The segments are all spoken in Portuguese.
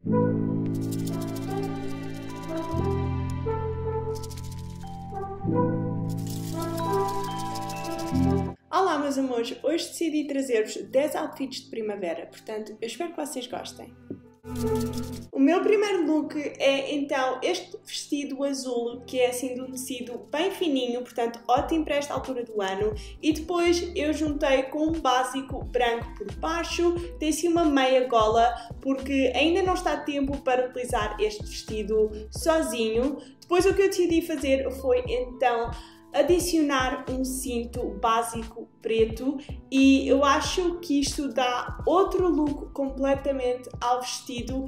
Olá meus amores, hoje decidi trazer-vos 10 outfits de primavera, portanto eu espero que vocês gostem. O meu primeiro look é então este vestido azul, que é assim de um tecido bem fininho, portanto ótimo para esta altura do ano, e depois eu juntei com um básico branco por baixo, tem assim uma meia gola, porque ainda não está tempo para utilizar este vestido sozinho. Depois o que eu decidi fazer foi então adicionar um cinto básico preto e eu acho que isto dá outro look completamente ao vestido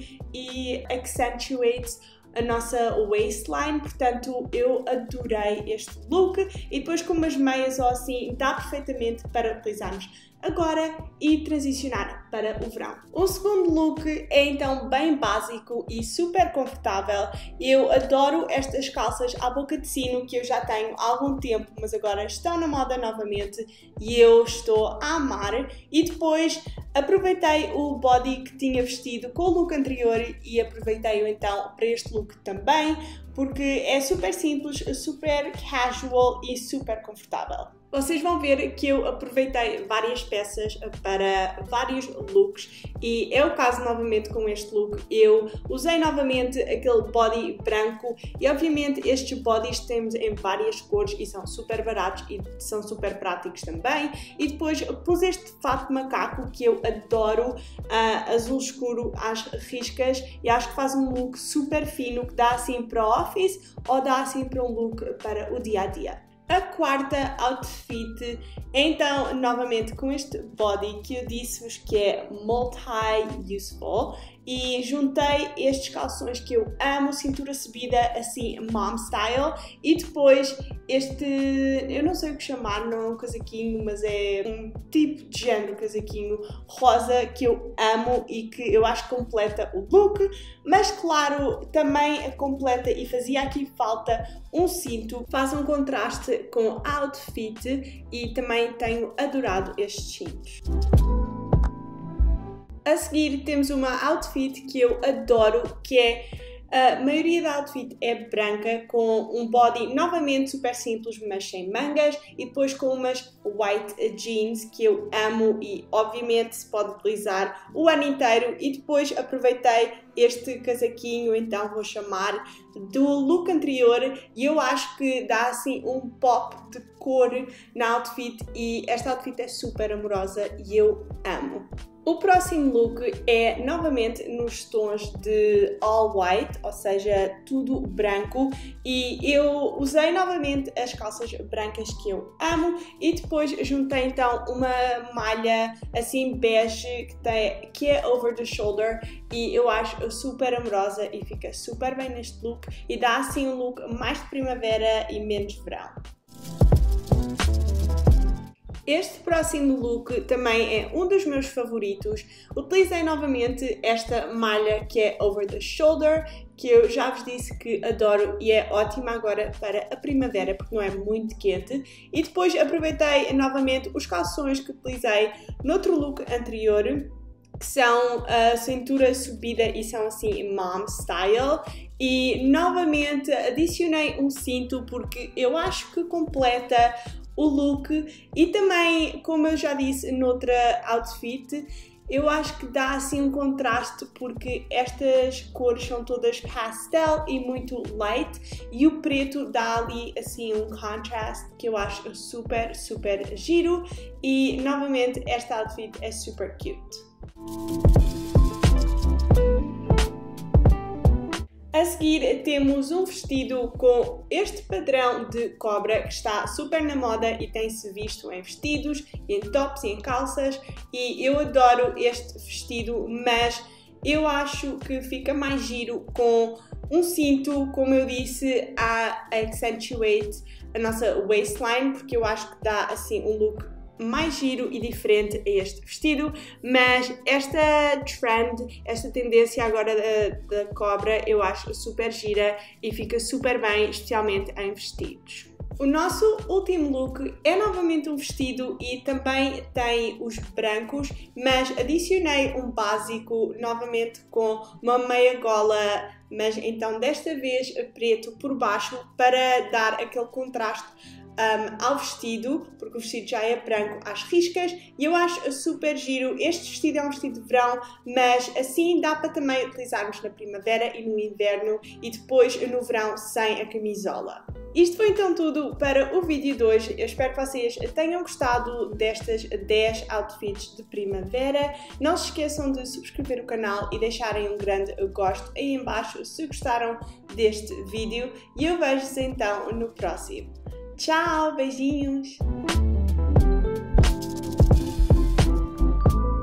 e accentuates a nossa waistline, portanto eu adorei este look e depois com umas meias ou assim dá perfeitamente para utilizarmos agora e transicionar para o verão. O segundo look é então bem básico e super confortável. Eu adoro estas calças à boca de sino que eu já tenho há algum tempo, mas agora estão na moda novamente e eu estou a amar. E depois aproveitei o body que tinha vestido com o look anterior e aproveitei-o então para este look também, porque é super simples, super casual e super confortável. Vocês vão ver que eu aproveitei várias peças para vários looks e é o caso novamente com este look. Eu usei novamente aquele body branco e obviamente estes bodies temos em várias cores e são super baratos e são super práticos também. E depois pus este fato de macaco que eu adoro, azul escuro às riscas, e acho que faz um look super fino que dá assim para o office ou dá assim para um look para o dia a dia. A quarta outfit é então novamente com este body que eu disse-vos que é multi-useful e juntei estes calções que eu amo, cintura subida assim mom style, e depois este, eu não sei o que chamar, não é um casaquinho, mas é um tipo de género casaquinho rosa que eu amo e que eu acho que completa o look, mas claro, também completa e fazia aqui falta um cinto, faz um contraste com a outfit e também tenho adorado estes cintos. A seguir temos uma outfit que eu adoro, que é a maioria da outfit é branca, com um body novamente super simples, mas sem mangas, e depois com umas white jeans que eu amo e obviamente se pode utilizar o ano inteiro. E depois aproveitei este casaquinho, então vou chamar, do look anterior, e eu acho que dá assim um pop de cor na outfit e esta outfit é super amorosa e eu amo. O próximo look é novamente nos tons de all white, ou seja, tudo branco, e eu usei novamente as calças brancas que eu amo e depois juntei então uma malha assim bege que é over the shoulder e eu acho super amorosa e fica super bem neste look e dá assim um look mais de primavera e menos verão. Este próximo look também é um dos meus favoritos. Utilizei novamente esta malha que é over the shoulder, que eu já vos disse que adoro e é ótima agora para a primavera porque não é muito quente. E depois aproveitei novamente os calções que utilizei no outro look anterior, que são a cintura subida e são assim mom style. E novamente adicionei um cinto porque eu acho que completa o look e também, como eu já disse noutra outfit, eu acho que dá assim um contraste porque estas cores são todas pastel e muito light e o preto dá ali assim um contraste que eu acho super, super giro e novamente esta outfit é super cute. A seguir temos um vestido com este padrão de cobra que está super na moda e tem-se visto em vestidos, em tops e em calças e eu adoro este vestido, mas eu acho que fica mais giro com um cinto, como eu disse, a accentuate a nossa waistline, porque eu acho que dá assim um look mais giro e diferente a este vestido, mas esta trend, esta tendência agora da cobra eu acho super gira e fica super bem, especialmente em vestidos. O nosso último look é novamente um vestido e também tem os brancos, mas adicionei um básico novamente com uma meia gola, mas então desta vez preto por baixo para dar aquele contraste ao vestido, porque o vestido já é branco às riscas e eu acho super giro. Este vestido é um vestido de verão, mas assim dá para também utilizarmos na primavera e no inverno e depois no verão sem a camisola. Isto foi então tudo para o vídeo de hoje. Eu espero que vocês tenham gostado destas 10 outfits de primavera. Não se esqueçam de subscrever o canal e deixarem um grande gosto aí em baixo se gostaram deste vídeo e eu vejo-vos então no próximo. Tchau, beijinhos!